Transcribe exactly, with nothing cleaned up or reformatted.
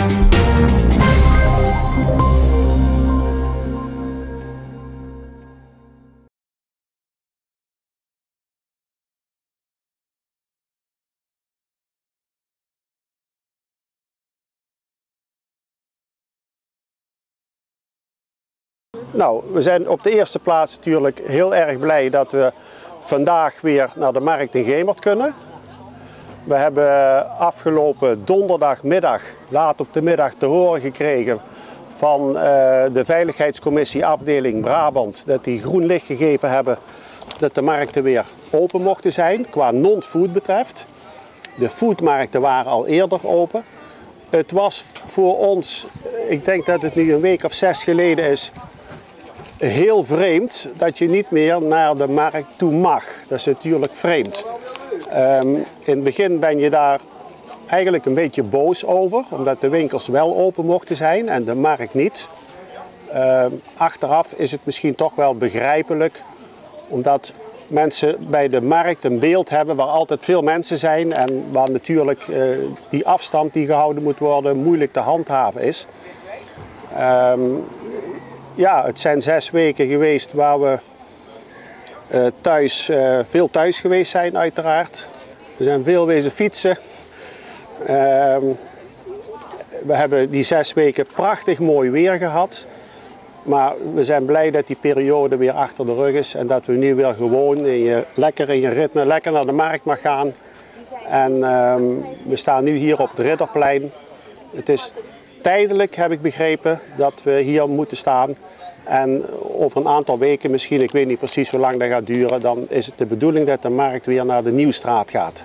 Nou, we zijn op de eerste plaats natuurlijk heel erg blij dat we vandaag weer naar de markt in Gemert kunnen. We hebben afgelopen donderdagmiddag, laat op de middag, te horen gekregen van uh, de Veiligheidscommissie afdeling Brabant dat die groen licht gegeven hebben dat de markten weer open mochten zijn qua non-food betreft. De foodmarkten waren al eerder open. Het was voor ons, ik denk dat het nu een week of zes geleden is, heel vreemd dat je niet meer naar de markt toe mag. Dat is natuurlijk vreemd. Um, in het begin ben je daar eigenlijk een beetje boos over, omdat de winkels wel open mochten zijn en de markt niet. Um, achteraf is het misschien toch wel begrijpelijk, omdat mensen bij de markt een beeld hebben waar altijd veel mensen zijn en waar natuurlijk uh, die afstand die gehouden moet worden moeilijk te handhaven is. Um, Ja, het zijn zes weken geweest waar we uh, thuis, uh, veel thuis geweest zijn uiteraard. We zijn veel wezen fietsen. Uh, we hebben die zes weken prachtig mooi weer gehad. Maar we zijn blij dat die periode weer achter de rug is. En dat we nu weer gewoon in je, lekker in je ritme, lekker naar de markt mag gaan. En uh, we staan nu hier op het Ridderplein. Het is tijdelijk, heb ik begrepen, dat we hier moeten staan. En over een aantal weken, misschien, ik weet niet precies hoe lang dat gaat duren, dan is het de bedoeling dat de markt weer naar de Nieuwstraat gaat.